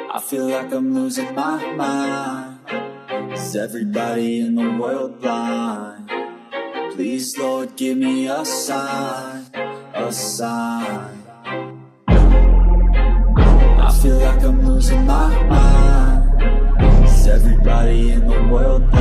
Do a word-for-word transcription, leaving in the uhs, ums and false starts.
I feel like I'm losing my mind. Is everybody in the world blind? Please, Lord, give me a sign, a sign. I feel like I'm losing my mind. Is everybody in the world blind?